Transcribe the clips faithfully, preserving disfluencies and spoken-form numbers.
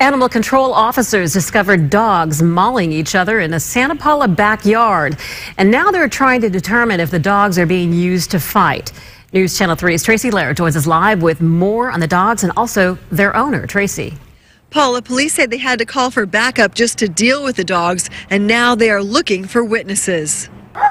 Animal control officers discovered dogs mauling each other in a Santa Paula backyard. And now they're trying to determine if the dogs are being used to fight. News Channel three's Tracy Lair joins us live with more on the dogs and also their owner, Tracy. Paula, police said they had to call for backup just to deal with the dogs, and now they are looking for witnesses.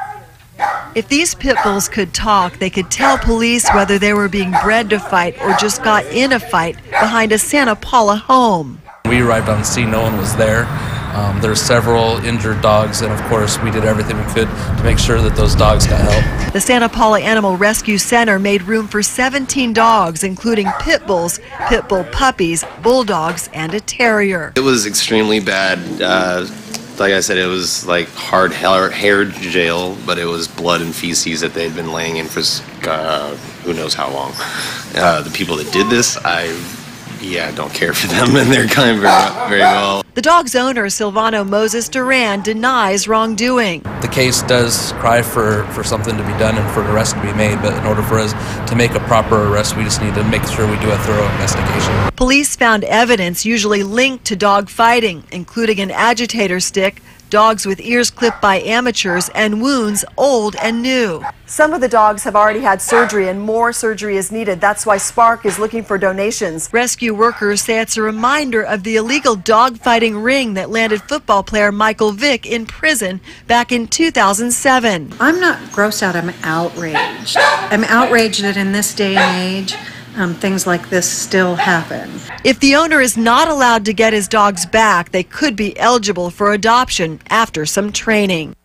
If these pit bulls could talk, they could tell police whether they were being bred to fight or just got in a fight behind a Santa Paula home. We arrived on the scene, no one was there. Um, there were several injured dogs, and of course we did everything we could to make sure that those dogs got help. The Santa Paula Animal Rescue Center made room for seventeen dogs, including pit bulls, pit bull puppies, bulldogs, and a terrier. It was extremely bad. Uh, like I said, it was like hard hair jail, but it was blood and feces that they had been laying in for uh, who knows how long. Uh, the people that did this, I yeah, don't care for them, and they're kind of very, very well. The dog's owner, Silvano Moses Duran, denies wrongdoing. The case does cry for, for something to be done and for an arrest to be made, but in order for us to make a proper arrest, we just need to make sure we do a thorough investigation. Police found evidence usually linked to dog fighting, including an agitator stick, dogs with ears clipped by amateurs, and wounds old and new. Some of the dogs have already had surgery and more surgery is needed. That's why Spark is looking for donations. Rescue workers say it's a reminder of the illegal dog fighting ring that landed football player Michael Vick in prison back in two thousand seven. I'm not grossed out, I'm outraged. I'm outraged that in this day and age, Um, things like this still happen. If the owner is not allowed to get his dogs back, they could be eligible for adoption after some training.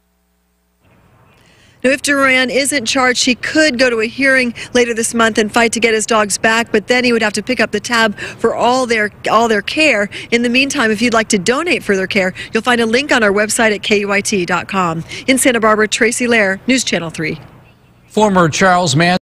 Now, if Duran isn't charged, he could go to a hearing later this month and fight to get his dogs back, but then he would have to pick up the tab for all their all their care. In the meantime, if you'd like to donate for their care, you'll find a link on our website at K U I T dot com. In Santa Barbara, Tracy Lair, News Channel three. Former Charles Manson